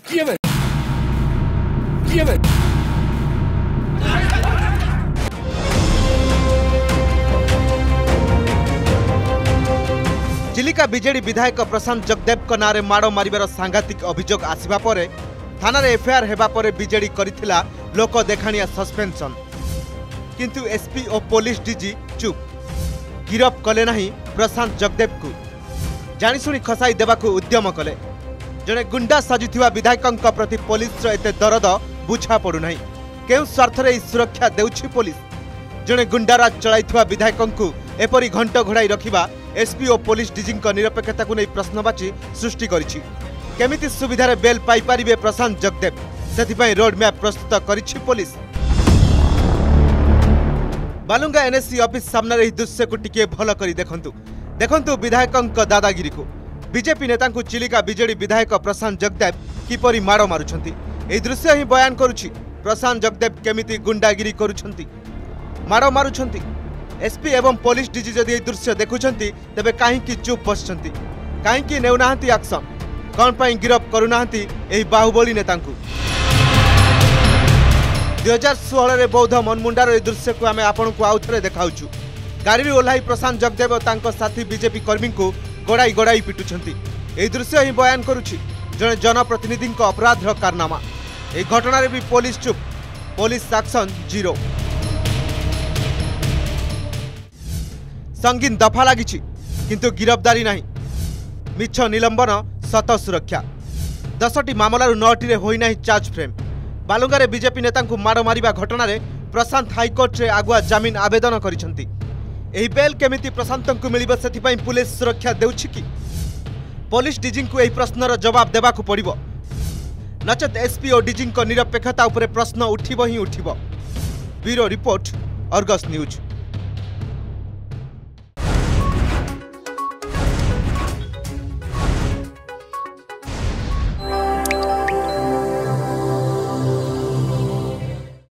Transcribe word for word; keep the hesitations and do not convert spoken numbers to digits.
Give it. Give it. Chilika BJD विधायक प्रशांत जगदेव नारे माड़ मारिबार सांघातिक अभियोग आसिबा परे थाना रे एफआईआर हेबा परे बीजेडी करिथिला लोक देखाणिया सस्पेंशन, किंतु एसपी और पुलिस डीजी चुप, गिरफ कले नहीं प्रशांत जगदेव को जानिशुणी खसाई देबाकू उद्यम कले। जड़े गुंडा साजुथिबा विधायकंक प्रति पुलिस एते दरद बुझा पड़ुना, केउ स्वार्थ रे सुरक्षा देउछि पुलिस। जड़े गुंडाराज चलाइथिबा विधायकंकू एपरी घंट घोड़ाई रखिबा एसपी और पुलिस डीजींक निरपेक्षता को नहीं प्रश्नवाची सृष्टि करिछि। केमिति सुविधारे बेल पाई पारिबे प्रशांत जगदेव, सेथिपाई रोड मैप प्रस्तुत करिछि पुलिस। बालुंगा एनएससी ऑफिस सामने रही दृश्य को टिके भल करी देखंतु देखंतु विधायकंक दादागिरी को। बीजेपी नेता को चिलिका बीजेडी विधायक प्रशांत जगदेव किपरि माड़ मारुछंती, एही दृश्य ही बयान करुछि प्रशांत जगदेव केमिति गुंडागिरी करुछंती, माड़ मारुछंती। एसपी एवं पुलिस डीजी जदि एही दृश्य देखुछंती तेबे काहेकि चुप बसछंती, काहेकि नेउनाहांती एक्शन, कोन पई गिरफ करुनाहांती एही बाहुबली नेतांकू। दुई हजार षोहल रे बौद्ध मनमुंडार ए दृश्य को आम आपण को आउ थे देखाऊँ। गाड़ी ओह्लाई प्रशांत जगदेव और तांको साथी बीजेपी कर्मी को गड़ाई गड़ाई पिटुछंती, एही दृश्य ही बयान करुछि जड़े जनप्रतिनिधि अपराधर कारनामा। एही घटना रे भी पुलिस चुप, पुलिस एक्शन जीरो। संगीन दफा लगी किंतु गिरफ्तारी नहीं, मिछ निलंबन सत सुरक्षा। दसटी मामलार नौटी रे होई नाही चार्ज फ्रेम। बालुंगारे बीजेपी नेता को माड़ मारिबा घटना रे प्रशांत हाईकोर्ट रे आगुआ जमीन आवेदन करिसंती। एही बेल केमिति प्रशांत को मिलिबो सेथिपाई पुलिस सुरक्षा देउछि कि? पुलिस डीजी को एही प्रश्नर जवाब देबाकू पड़िबो, नचेत एसपी और डीजी को निरपेक्षता उपरे प्रश्न उठिबो ही उठिबो। Bureau report, Argus news.